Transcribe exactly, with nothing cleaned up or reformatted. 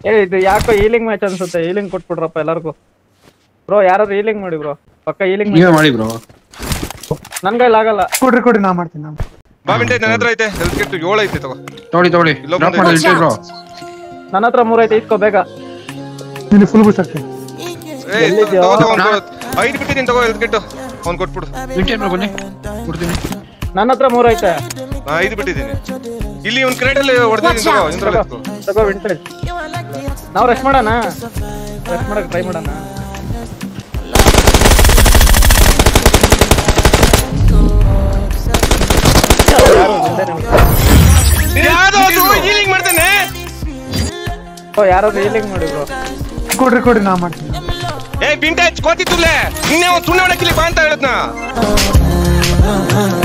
ಏ ಇದು ಯಾಕೋ ಹೀಲಿಂಗ್ ಮ್ಯಾಚ್ ಅನ್ಸುತ್ತೆ. ಹೀಲಿಂಗ್ ಕೊಟ್ಬಿಡ್ರಪ್ಪ ಎಲ್ಲರಿಗೂ. ಬ್ರೋ ಯಾರಾದ್ರೂ ಹೀಲಿಂಗ್ ಮಾಡಿ ಬ್ರೋ. ಪಕ್ಕ ಹೀಲಿಂಗ್ ಮಾಡಿ ಬ್ರೋ. ನನ್ ಕೈಲಿ ಆಗಲ್ಲ. ಕೊಡ್ರಿ ಕೊಡ್ರಿ ನಾ ಮಾಡ್ತೀನಿ. ನಾನು ಬಾ ಬಿಂಟೆ ನನ್ನ ಹತ್ರ ಐತೆ. ಹೆಲ್ತ್ ಕಿಟ್ ಏಳು ಐತೆ ತಗೋ. ತಗೊಳ್ಳಿ ತಗೊಳ್ಳಿ. ಡ್ರಾಪ್ ಮಾಡಿ ಇಟ್ಟಿ ಬ್ರೋ. ನನ್ನ ಹತ್ರ ಮೂರು ಐತೆ ಇಸ್ಕೋ ಬೇಗ. ಇಲ್ಲಿ ಫುಲ್ ಬೂಸ್ಟ್ ಹಾಕ್ತೀನಿ. ಏ ತಗೋ ತಗೋ ಐದು ಬಿಟ್ಟಿದ್ದೀನಿ ತಗೋ ಹೆಲ್ತ್ ಕಿಟ್. ಅವ್ನು ಕೊಟ್ಬಿಡು. ಬಿಂಟೆ ಬ್ರೋ ಬನ್ನಿ ಕೊಡ್ತೀನಿ. ನನ್ನ ಹತ್ರ ಮೂರು ಐತೆ. ನಾ ಐದು ಬಿಟ್ಟಿದ್ದೀನಿ. ಇಲ್ಲಿ ಒಂದು ಕ್ರೇಟ್ ಅಲ್ಲಿ ಹೊಡೆದಿದ್ದೀನಿ ತಗೋ. ಇಂದ್ರಲ್ಲಿ ಎತ್ಕೋ. ತಗೋ ಬಿಂಟೆ. ನಾವು ರೆಸ್ಟ್ ಮಾಡೋಣ. ರೆಸ್ಟ್ ಮಾಡಕ್ಕೆ ಟ್ರೈ ಮಾಡೋಣ. ಹೀಲಿಂಗ್ ಮಾಡ್ತೇನೆ. ಓ ಯಾರಾದ್ರೂ ಹೀಲಿಂಗ್ ಮಾಡಿ ಬ್ರೋ. ಕೊಡ್ರಿ ಕೊಡ್ರಿ ನಾ ಮಾಡ್ತೀನಿ. ಏ ಬಿಂಟೆ ಕೋತಿ ತುಲ್ಲೆ ನಿನ್ನೆ ಒಂದು ಸುಣ್ಣ ಹೊಡಕಿಲಿ ಬಾ ಅಂತ ಹೇಳದ್ನ.